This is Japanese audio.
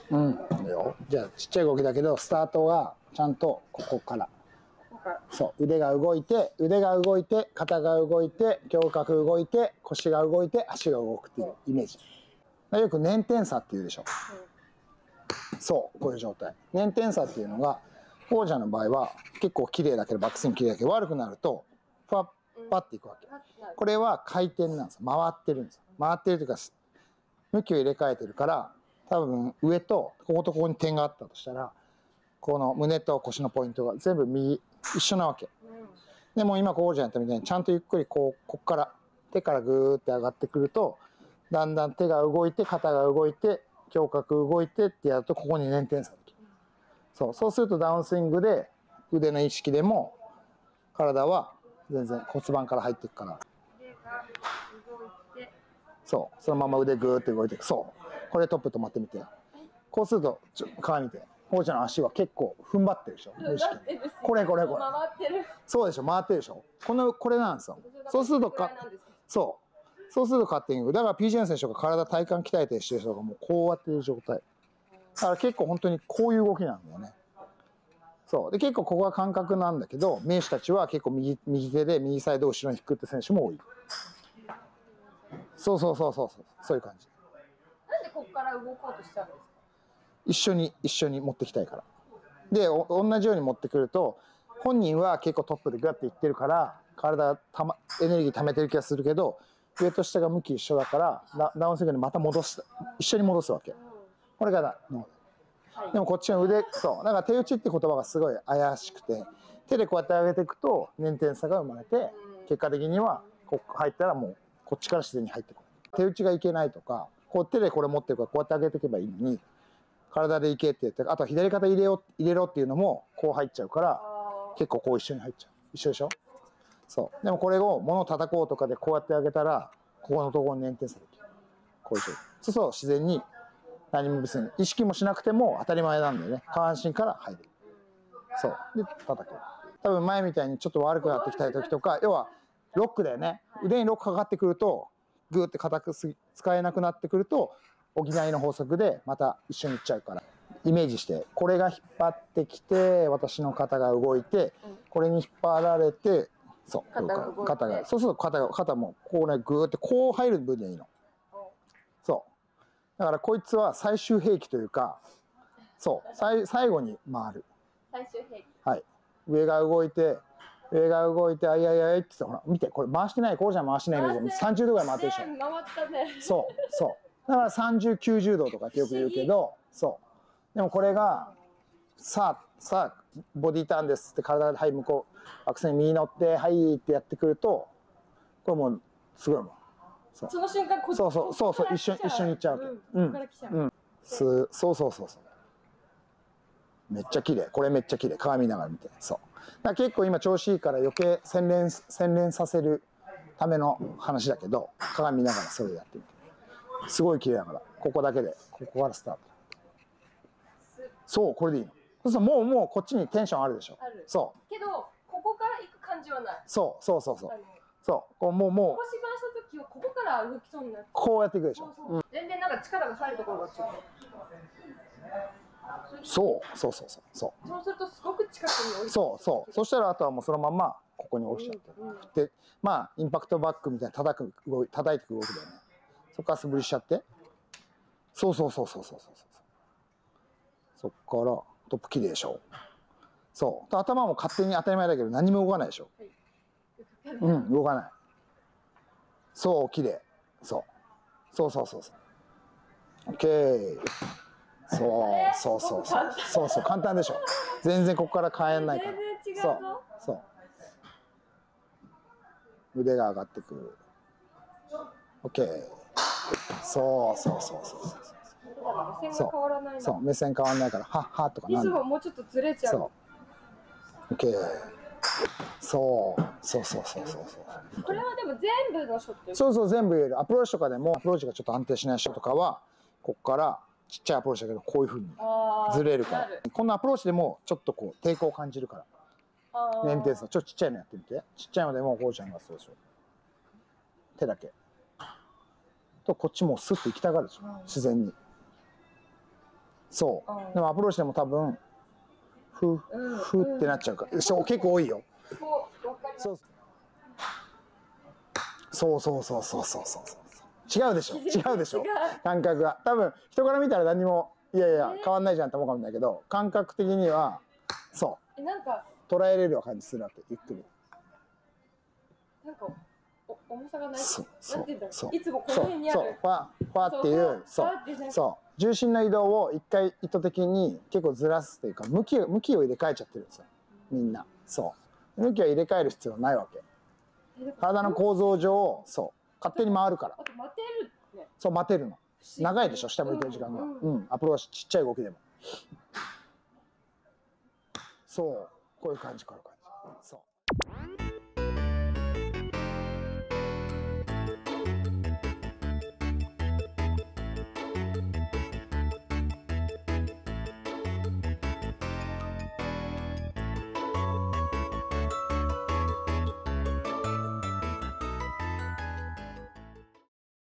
うん。いいよ。じゃあ、ちっちゃい動きだけど、スタートがちゃんとここから。そう。腕が動いて、肩が動いて、胸郭動いて、腰が動いて、足が動くっていうイメージ。よく捻転差って言うでしょ。そう。こういう状態。捻転差っていうのが、王者の場合は結構綺麗だけど、バックスイング綺麗だけど、悪くなると、パッていくわけ。これは回転なんですよ。回ってるんですよ。回ってるというか、向きを入れ替えてるから、多分上と、こことここに点があったとしたら、この胸と腰のポイントが全部一緒なわけ。でも今こうじゃやったみたいに、ちゃんとゆっくりこっから、手からぐーって上がってくると、だんだん手が動いて、肩が動いて、胸郭動いてってやると、ここに捻転差できる。そうするとダウンスイングで、腕の意識でも、体は全然骨盤から入っていくから。そう。そのまま腕ぐーって動いていく。そう。これトップ止まってみて。こうすると、鏡見て。王者の足は結構踏ん張ってるでしょ。無意識に。これ。回ってる。そうでしょ。回ってるでしょ。これなんですよ。そうするとそうするとカッティング。だから PGA の選手とか体幹鍛えてる人がもうこうやってる状態。だから結構本当にこういう動きなんだよね。そう。で、結構ここが感覚なんだけど、名手たちは結構右手で右サイドを後ろに引くって選手も多い。そういう感じ。 なんでここから動こうとしちゃうんですか？ 一緒に持ってきたいから。で、同じように持ってくると、本人は結構トップでガッていってるから、エネルギー溜めてる気がするけど、上と下が向き一緒だから、ダウンスイングにまた一緒に戻すわけ。これがでもこっちの腕、そう。だから手打ちって言葉がすごい怪しくて、手でこうやって上げていくと、捻転差が生まれて、結果的には、入ったらもう、こっちから自然に入ってくる。手打ちがいけないとか、こう手でこれ持ってるからこうやって上げていけばいいのに、体でいけって言って、あとは左肩入れろっていうのも、こう入っちゃうから、結構こう一緒に入っちゃう。一緒でしょ？そう。でもこれを物を叩こうとかでこうやって上げたら、ここのところに捻転される。こういう状態。そうそう、自然に何も別に意識もしなくても当たり前なんだよね。下半身から入る。そう。で、叩く。多分前みたいにちょっと悪くなってきた時とか、要は、ロックだよね。腕にロックかかってくると、グーって硬く使えなくなってくると、補いの法則でまた一緒にいっちゃうから。イメージして、これが引っ張ってきて、私の肩が動いて、これに引っ張られて、そう。肩が。そうすると肩もこうね、グーってこう入る分でいいの。そう。だからこいつは最終兵器というか、そう、最後に回る。 最終兵器。 はい。上が動いて、あいあいあいって言って、ほら、見て、これ回してない、こうじゃ回してないイメージで、30度ぐらい回ってるでしょ。 回ったね。 そう。だから30、90度とかってよく言うけど、そう。でもこれが、さあ、ボディターンですって体で、はい、向こう、アクセル右乗って、はいってやってくると、これもう、すごいもん。 その瞬間、 一緒に行っちゃうわけ。そう。めっちゃ綺麗。これめっちゃ綺麗。鏡見ながら見て。そう。だから結構今調子いいから余計洗練させるための話だけど、鏡見ながらそれやってみて。すごい綺麗だから。ここだけで。ここからスタート。そう、これでいいの。そうするともうこっちにテンションあるでしょ。そう。 けど、ここから行く感じはない。 そう。そう。こうもう。 腰回した時はここから動きそうになって。 こうやっていくでしょ。 全然なんか力が入るところが違う。 そうするとすごく近くに降りてそうそしたらあとはもうそのままここに降りちゃって、でまあインパクトバックみたいな叩いていく動きだよね。そこから素振りしちゃって、そうそっからトップ綺麗でしょ。そう頭も勝手に当たり前だけど何も動かないでしょ。動かない。そう綺麗。そうオッケー。そう簡単でしょ。全然ここから変えないから。 全然違うぞ。 そう腕が上がってくる。オッケー。そう目線変わらないからはとかなんだ。もうちょっとずれちゃう。 そうオッケー。そう。 これはでも全部のショット。 そう全部言える。アプローチとかでもアプローチがちょっと安定しない人とかはここからちっちゃいアプローチだけどこういうふうにずれるから、こんなアプローチでもちょっとこう抵抗を感じるから、捻転差ちょっとちっちゃいのやってみて。ちっちゃいのでもこうちゃんがそうでしょ。手だけとこっちもスッと行きたがるでしょ、自然に。 そあーう。でもアプローチでも多分ふふってなっちゃうからそう結構多いよ。 そうわかります。 そうそうそうそうそうそうそう違うでしょ違うでしょ違う感覚が多分人から見たら何もいやいや変わんないじゃんと思うかもしれないけど感覚的にはそなんかう捉えれる感じするわけゆっくりなんか重さがない。 そうなんて言うんだろう。 そういつもこのそう辺にある。 そうファっていうそそううファってねそう重心の移動を一回意図的に結構ずらすというか向きを入れ替えちゃってるんですよみんなそう向きを入れ替える必要ないわけ体の構造上そう勝手に回るからあと待てるね。 そう待てるの長いでしょ下向いてる時間がアプローチちっちゃい動きでもそうこういう感じこういう感じそう